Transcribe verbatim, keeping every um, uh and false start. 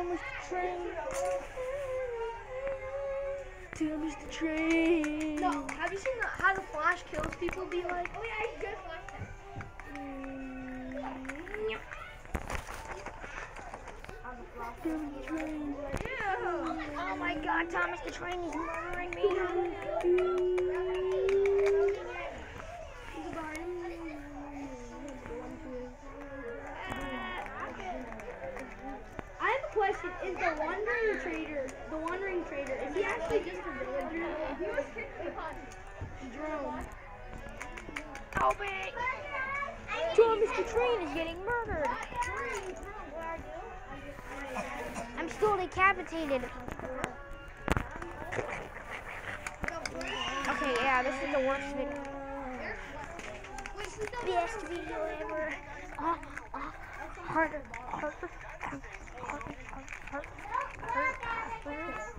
Thomas the Train. Thomas the Train. No, have you seen the, how the Flash kills people be like? Oh yeah, I just watched that. Thomas the Train. Yeah. Oh my God, Thomas the Train is murdering me. I have a question. Is the Wandering Trader, the Wandering Trader, is he actually just a villager? He was kicked the punch. Drone. Help me! Thomas the Train is getting murdered. I'm still decapitated. Okay, yeah, this is the worst video. Best video ever. Uh, uh, harder, harder, harder, harder, harder, harder, harder.